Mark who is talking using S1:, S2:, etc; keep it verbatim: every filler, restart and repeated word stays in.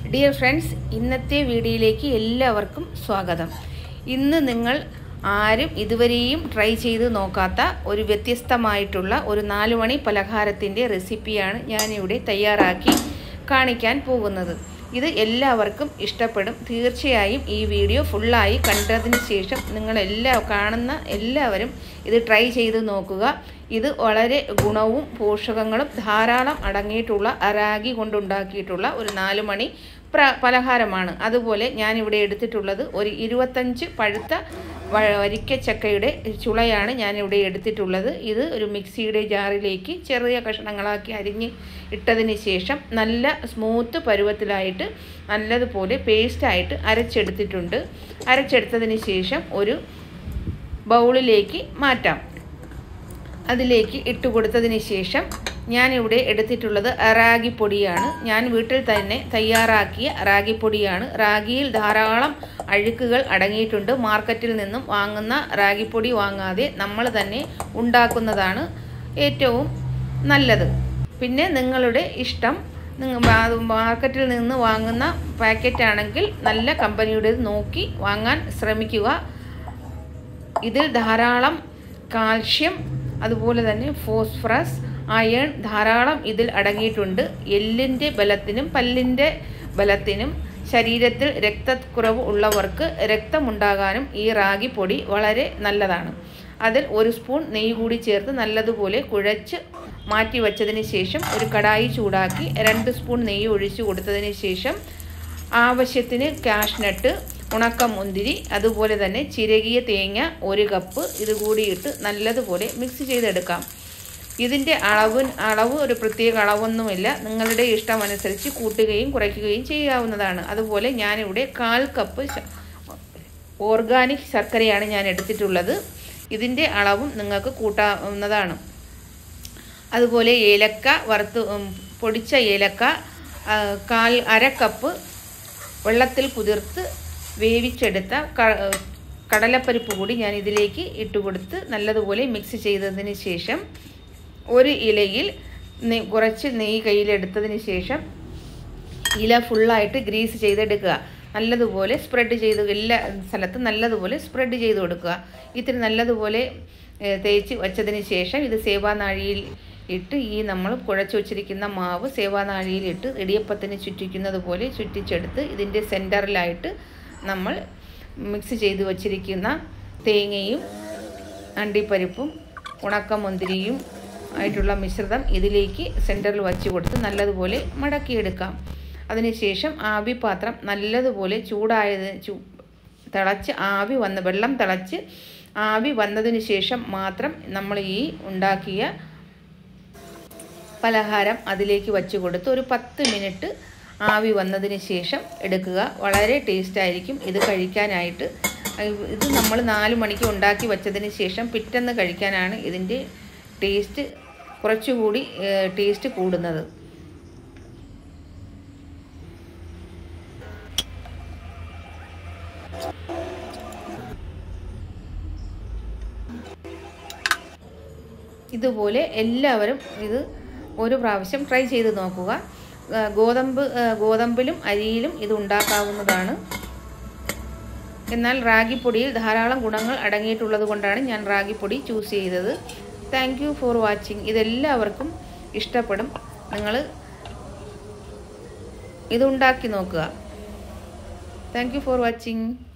S1: Dear friends, ഇന്നത്തെ വീഡിയോയിലേക്ക് എല്ലാവർക്കും സ്വാഗതം. ഇന്ന് നിങ്ങൾ ആരും ഇതുവരെയും ട്രൈ ചെയ്ത് നോക്കാത്ത ഒരു വ്യത്യസ്തമായിട്ടുള്ള ഒരു നാല് മണി പലഹാരത്തിൻ്റെ റെസിപ്പിയാണ് ഞാനിവിടെ തയ്യാറാക്കി കാണിക്കാൻ പോകുന്നത്. ഇത് എല്ലാവർക്കും ഇഷ്ടപ്പെടും. തീർച്ചയായും ഈ വീഡിയോ ഫുള്ളായി കണ്ടതിന് ശേഷം നിങ്ങളെല്ലാ കാണുന്ന എല്ലാവരും ഇത് ട്രൈ ചെയ്ത് നോക്കുക. ഇത് വളരെ ഗുണവും പോഷകങ്ങളും ധാരാളം അടങ്ങിയിട്ടുള്ള റാഗി കൊണ്ടുണ്ടാക്കിയിട്ടുള്ള ഒരു നാല് മണി പ്ര പലഹാരമാണ്. അതുപോലെ ഞാനിവിടെ എടുത്തിട്ടുള്ളത് ഒരു ഇരുപത്തഞ്ച് പഴുത്ത വരിക്കച്ചക്കയുടെ ചുളയാണ് ഞാനിവിടെ എടുത്തിട്ടുള്ളത്. ഇത് ഒരു മിക്സിയുടെ ജാറിലേക്ക് ചെറിയ കഷ്ണങ്ങളാക്കി അരിഞ്ഞ് ഇട്ടതിന് ശേഷം നല്ല സ്മൂത്ത് പരുവത്തിലായിട്ട് നല്ലതുപോലെ പേസ്റ്റായിട്ട് അരച്ചെടുത്തിട്ടുണ്ട്. അരച്ചെടുത്തതിന് ശേഷം ഒരു ബൗളിലേക്ക് മാറ്റാം. അതിലേക്ക് ഇട്ട് കൊടുത്തതിന് ശേഷം ഞാനിവിടെ എടുത്തിട്ടുള്ളത് റാഗിപ്പൊടിയാണ്. ഞാൻ വീട്ടിൽ തന്നെ തയ്യാറാക്കിയ റാഗിപ്പൊടിയാണ്. റാഗിയിൽ ധാരാളം അഴുക്കുകൾ അടങ്ങിയിട്ടുണ്ട്. മാർക്കറ്റിൽ നിന്നും വാങ്ങുന്ന റാഗിപ്പൊടി വാങ്ങാതെ നമ്മൾ തന്നെ ഉണ്ടാക്കുന്നതാണ് ഏറ്റവും നല്ലത്. പിന്നെ നിങ്ങളുടെ ഇഷ്ടം, മാർക്കറ്റിൽ നിന്ന് വാങ്ങുന്ന പാക്കറ്റ് ആണെങ്കിൽ നല്ല കമ്പനിയുടേത് നോക്കി വാങ്ങാൻ ശ്രമിക്കുക. ഇതിൽ ധാരാളം കാൽഷ്യം, അതുപോലെ തന്നെ ഫോസ്ഫറസ്, അയൺ ധാരാളം ഇതിൽ അടങ്ങിയിട്ടുണ്ട്. എല്ലിൻ്റെ ബലത്തിനും പല്ലിൻ്റെ ബലത്തിനും ശരീരത്തിൽ രക്തക്കുറവ് ഉള്ളവർക്ക് രക്തമുണ്ടാകാനും ഈ റാഗി പൊടി വളരെ നല്ലതാണ്. അതിൽ ഒരു സ്പൂൺ നെയ്യ് കൂടി ചേർത്ത് നല്ലതുപോലെ കുഴച്ച് മാറ്റി വച്ചതിന് ശേഷം ഒരു കടായി ചൂടാക്കി രണ്ട് സ്പൂൺ നെയ്യ് ഒഴിച്ചു കൊടുത്തതിന് ശേഷം ആവശ്യത്തിന് കാഷ്നട്ട്, ഉണക്കമുന്തിരി, അതുപോലെ തന്നെ ചിരകിയ തേങ്ങ ഒരു കപ്പ് ഇത് കൂടിയിട്ട് നല്ലതുപോലെ മിക്സ് ചെയ്തെടുക്കാം. ഇതിൻ്റെ അളവ് അളവ് ഒരു പ്രത്യേക അളവൊന്നുമില്ല. നിങ്ങളുടെ ഇഷ്ടമനുസരിച്ച് കൂട്ടുകയും കുറയ്ക്കുകയും ചെയ്യാവുന്നതാണ്. അതുപോലെ ഞാനിവിടെ കാൽ കപ്പ് ഓർഗാനിക് ശർക്കരയാണ് ഞാൻ എടുത്തിട്ടുള്ളത്. ഇതിൻ്റെ അളവും നിങ്ങൾക്ക് കൂട്ടാവുന്നതാണ്. അതുപോലെ ഏലക്ക വറുത്ത് പൊടിച്ച ഏലക്ക കാൽ അര കപ്പ് വെള്ളത്തിൽ കുതിർത്ത് വേവിച്ചെടുത്ത കടലപ്പരിപ്പ് കൂടി ഞാൻ ഇതിലേക്ക് ഇട്ടുകൊടുത്ത് നല്ലതുപോലെ മിക്സ് ചെയ്തതിന് ശേഷം ഒരു ഇലയിൽ കുറച്ച് നെയ്യ് കയ്യിലെടുത്തതിന് ശേഷം ഇല ഫുള്ളായിട്ട് ഗ്രീസ് ചെയ്തെടുക്കുക. നല്ലതുപോലെ സ്പ്രെഡ് ചെയ്ത് എല്ലാ സ്ഥലത്തും നല്ലതുപോലെ സ്പ്രെഡ് ചെയ്ത് കൊടുക്കുക. ഇത്തിരി നല്ലതുപോലെ തേച്ച് വച്ചതിന് ശേഷം ഇത് സേവാനാഴിയിൽ ഇട്ട് ഈ നമ്മൾ കുഴച്ച് വച്ചിരിക്കുന്ന മാവ് സേവാനാഴിയിലിട്ട് ഇടിയപ്പത്തിന് ചുറ്റിക്കുന്നത് പോലെ ചുറ്റിച്ചെടുത്ത് ഇതിൻ്റെ സെൻറ്ററിലായിട്ട് നമ്മൾ മിക്സ് ചെയ്ത് വച്ചിരിക്കുന്ന തേങ്ങയും അണ്ടിപ്പരിപ്പും ഉണക്കമുന്തിരിയും ആയിട്ടുള്ള മിശ്രിതം ഇതിലേക്ക് സെൻറ്ററിൽ വച്ച് കൊടുത്ത് നല്ലതുപോലെ മടക്കിയെടുക്കാം. അതിനുശേഷം ആവി പാത്രം നല്ലതുപോലെ ചൂടായത് ചൂ തിളച്ച് ആവി വന്ന് വെള്ളം തിളച്ച് ആവി വന്നതിന് ശേഷം മാത്രം നമ്മൾ ഈ ഉണ്ടാക്കിയ പലഹാരം അതിലേക്ക് വച്ച് കൊടുത്ത് ഒരു പത്ത് മിനിറ്റ് ആവി വന്നതിന് ശേഷം എടുക്കുക. വളരെ ടേസ്റ്റായിരിക്കും ഇത് കഴിക്കാനായിട്ട്. ഇത് നമ്മൾ നാല് മണിക്ക് ഉണ്ടാക്കി വച്ചതിന് ശേഷം പിറ്റേന്ന് കഴിക്കാനാണ് ഇതിൻ്റെ ടേസ്റ്റ് കുറച്ചുകൂടി ടേസ്റ്റ് കൂടുന്നത്. ഇതുപോലെ എല്ലാവരും ഇത് ഒരു പ്രാവശ്യം ട്രൈ ചെയ്ത് നോക്കുക. ഗോതമ്പ് ഗോതമ്പിലും അരിയിലും ഇത് ഉണ്ടാക്കാവുന്നതാണ്. എന്നാൽ റാഗിപ്പൊടിയിൽ ധാരാളം ഗുണങ്ങൾ അടങ്ങിയിട്ടുള്ളത് കൊണ്ടാണ് ഞാൻ റാഗിപ്പൊടി ചൂസ് ചെയ്തത്. Thank you for watching. ഇതെല്ലാവർക്കും ഇഷ്ടപ്പെടും. നിങ്ങൾ ഇത് ഉണ്ടാക്കി നോക്കുക. Thank you for watching.